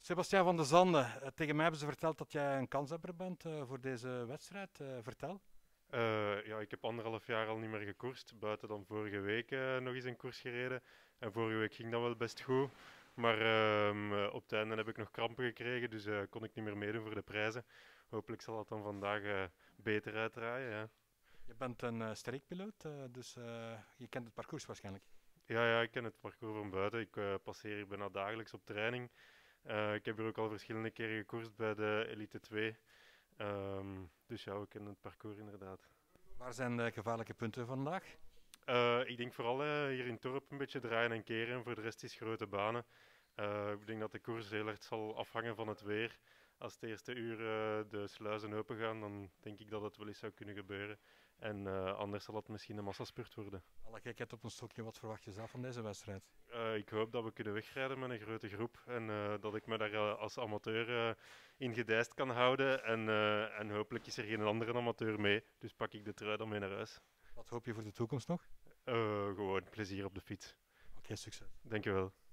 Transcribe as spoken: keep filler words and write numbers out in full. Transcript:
Sebastiaan van de Zande, eh, tegen mij hebben ze verteld dat jij een kanshebber bent eh, voor deze wedstrijd. Eh, vertel. Eh, ja, ik heb anderhalf jaar al niet meer gekoerst, buiten dan vorige week eh, nog eens een koers gereden. En vorige week ging dat wel best goed, maar ehm, eh, op het einde heb ik nog krampen gekregen, dus eh, kon ik niet meer meedoen voor de prijzen. Hopelijk zal het dan vandaag eh, beter uitdraaien, ja. Je bent een uh, streekpiloot, eh, dus eh, je kent het parcours waarschijnlijk. Ja, ja, ik ken het parcours van buiten. Ik eh, passeer hier bijna dagelijks op training. Eh, ik heb hier ook al verschillende keren gekoerst bij de Elite twee. Ehm, dus ja, we kennen het parcours inderdaad. Waar zijn de gevaarlijke punten vandaag? Eh, ik denk vooral eh, hier in het dorp een beetje draaien en keren. En voor de rest is grote banen. Eh, ik denk dat de koers heel erg zal afhangen van het weer. Als het eerste uur eh, de sluizen open gaan, dan denk ik dat het wel eens zou kunnen gebeuren. En eh, anders zal het misschien een massaspurt worden. Alle gekheid op een stokje, wat verwacht je zelf van deze wedstrijd? Eh, ik hoop dat we kunnen wegrijden met een grote groep. En eh, dat ik me daar eh, als amateur eh, in gedijst kan houden. En, eh, en hopelijk is er geen andere amateur mee. Dus pak ik de trui dan mee naar huis. Wat hoop je voor de toekomst nog? Eh, gewoon plezier op de fiets. Oké, succes. Dankjewel.